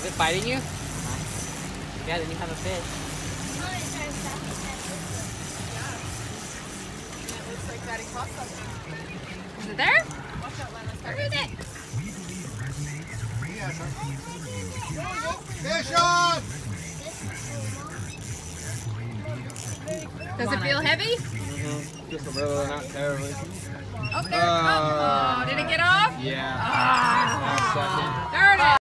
Is it biting you? Yeah, then you have a fish. It looks like Daddy caught something. Is it there? Watch out, Lana. Where is it? Fish on! Does it feel heavy? Just a little, not terribly. Oh, there. Oh, did it get off? Yeah. Ah. Last second. There it is.